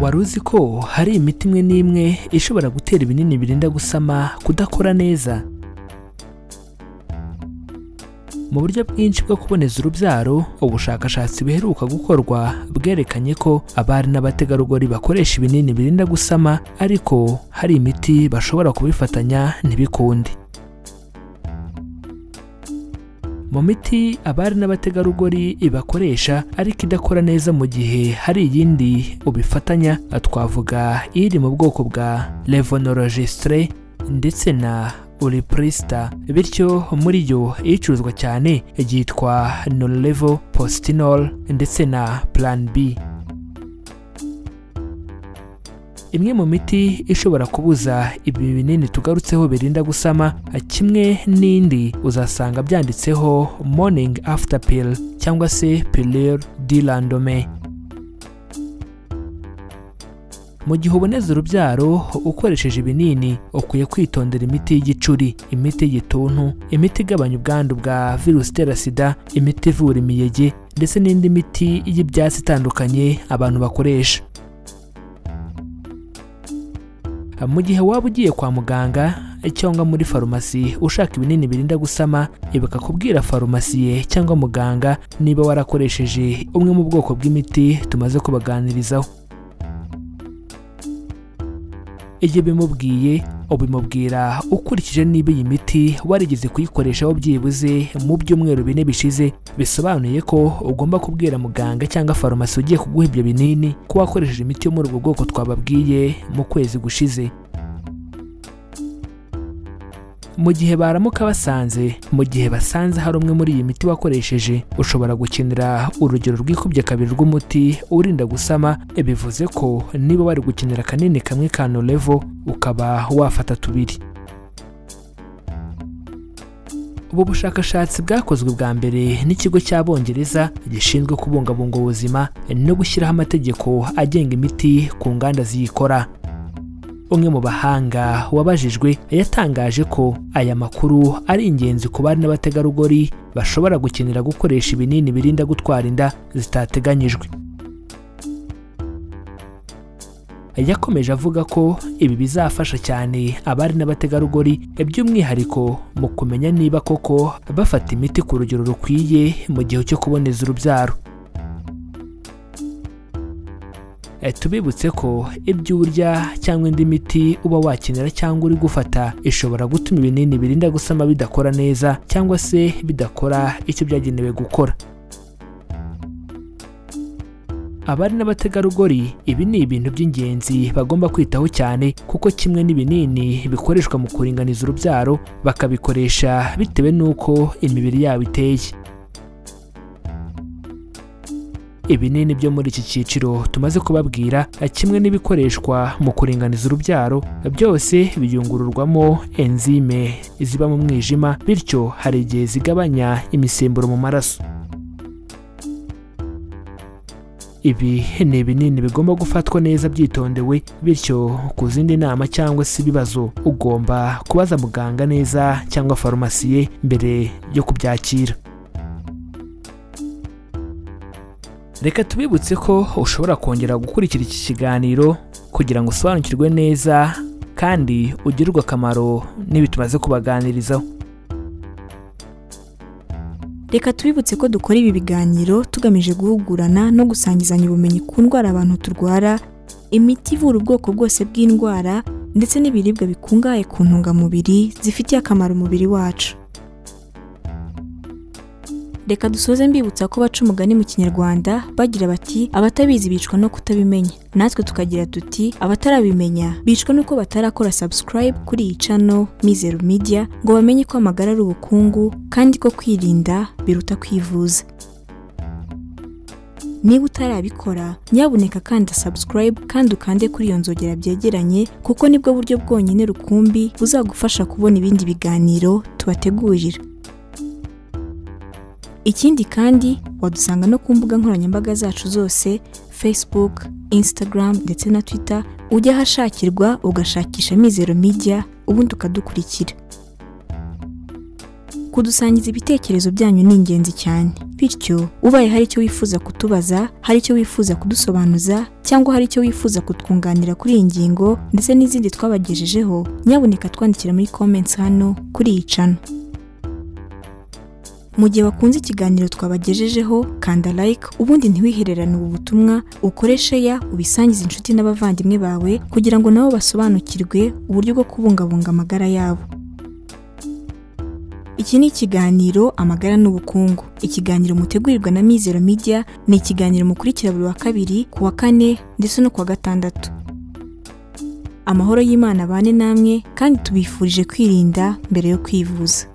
Waruzi ko hari imiti imwe n'imwe ishobora gutera ibinini birinda gusama kudakora neza? Mu buryo bwinshi bwo kuboneza urubyaro, ubushakashatsi buheruka gukorwa bwerekanye ko abari n'abategarugori bakoresha ibinini birinda gusama, ariko hari imiti bashobora kubifatanya ntibikunde. Mu miti abari n'abategarugori bakoresha ariko idakora neza mu gihe hari iyindi ubifatanya, twavuga iri mu bwoko bwa levonorgestrel ndetse na uriprista, bityo muri yo icuruzwa cyane yitwa norlevopostinol ndetse na plan B. Imwe mu miti ishobora kubuza ibi binini tugarutseho birinda gusama, kimwe n'indi uzasanga byanditseho morning after pill cyangwa se pilule du lendemain. Mu gihe uboneza urubyaro ukoresheje ibinini, ukwiye kwitondera imiti y'igicuri, imiti y'igituntu, imiti igabanya ubwandu bwa virusi itera sida, imiti ivura imiyege ndetse n'indi miti y'ibyatsi itandukanye abantu bakoresha. Mu gihe waba ugiye kwa muganga cyangwa muri farumasi ushaka ibinini birinda gusama, ibuka kubwira farumasiye cyangwa muganga niba warakoresheje umwe mu bwoko bw'imiti tumaze kubaganirizaho. Igihe bimubwiye, ubimubwira ukurikije niba iyi miti warigeze kuyikoreshaho byibuze mu byumweru 4 bishize, bisobanuye ko ugomba kubwira muganga cyangwa farumasi ugiye kuguha ibyo binini ko wakoresheje imiti yo muri ubwo bwoko twababwiye mu kwezi gushize. Mu gihe baramuka basanze, hari umwe muri iyi miti wakoresheje, ushobora gukenera urugero rwikubye kabiri rw'umuti urinda gusama. Bivuze ko niba wari gukenera kanini kamwe ka Norlevo, ukaba wafata 2. Ubu bushakashatsi bwakozwe bwa mbere n'ikigo cy'Abongereza gishinzwe kubungabunga ubuzima no gushyiraho amategeko agenga imiti ku nganda ziyikora. Umwe mu bahanga wabajijwe yatangaje ko aya makuru ari ingenzi ku bari n'abategarugori bashobora gukenera gukoresha ibinini birinda gutwara inda zitateganyijwe. Yakomeje avuga ko ibi bizafasha cyane abari n'abategarugori, by'umwihariko mu kumenya niba koko bafata imiti ku rugero rukwiye mu gihe cyo kuboneza urubyaro. Tubibutse ko ibyo urya cyangwa indi miti uba wakenera cyangwa uri gufata ishobora gutuma ibinini birinda gusama bidakora neza cyangwa se bidakora icyo byagenewe gukora. Abari n'abategarugori, ibi ni ibintu by'ingenzi bagomba kwitaho cyane, kuko kimwe n'ibinini bikoreshwa mu kuringaniza urubyaro, bakabikoresha bitewe n'uko imibiri yabo iteye. Ibinini byo muri iki cyiciro tumaze kubabwira, kimwe n'ibikoreshwa mu kuringaniza urubyaro, byose biyungururwamo enzyme ziba mu mwijima, bityo hari igihe zigabanya imisemburo mu maraso. Ibi ni ibinini bigomba gufatwa neza byitondewe, bityo ku zindi nama cyangwa se ibibazo ugomba kubaza muganga neza cyangwa farumasiye mbere yo kubyakira. Reka tubibutse ko ushobora kongera gukurikira iki kiganiro kugira ngo usobanukirwe neza kandi ugirirwe akamaro n'ibi tumaze kubaganirizaho. Reka tubibutse ko dukora ibi biganiro tugamije guhugurana no gusangizanya ubumenyi ku ndwara abantu turwara, imiti ivura ubwoko bwose bw'indwara ndetse n'ibiribwa bikungahaye ku ntungamubiri zifitiye akamaro umubiri wacu. Reka dusoze mbibutsa ko baca umugani mu Kinyarwanda bagira bati abatabizi bicwa no kutabimenya, natwe tukagira tuti abatarabimenya bicwa nuko batarakora subscribe kuri iyi channel Mizero Media ngo bamenye ko amagara ari ubukungu kandi ko kwirinda biruta kwivuza. Niba utarabikora, nyabuneka kanda subscribe kandi ukande kuri iyo nzogera byegeranye, kuko nibwo buryo bwonyine rukumbi buzagufasha kubona ibindi biganiro tubategurira. Ikindi kandi wadusanga no ku mbuga nkoranyambaga zacu zose, Facebook, Instagram ndetse na Twitter. Ujya hashakirwa ugashakisha Mizero Media ubundi ukadukurikira. Kudusangiza ibitekerezo byanyu ningenzi cyane. bityo ubaye haricyo wifuza kutubaza, haricyo wifuza kudusobanuza cyangwa haricyo wifuza kutwunganira kuri iyi ngingo ndetse n'izindi twabagejejeho, nyabuneka twandikira muri comments hano kuri iyi channel. Mu gihe wakunze ikiganiro twabagejejeho, kanda like ubundi ntiwihererane ubu butumwa, ukore share, ubisangize inshuti n'abavandimwe bawe kugira ngo nabo basobanukirwe uburyo bwo kubungabunga amagara yabo. Iki ni ikiganiro Amagara n'Ubukungu. Ikiganiro mutegurirwa na Mizero Media, ni ikiganiro mukurikira buri wa kabiri, ku wa kane ndetse no ku wa gatandatu. Amahoro y'Imana bane namwe kandi tubifurije kwirinda mbere yo kwivuza.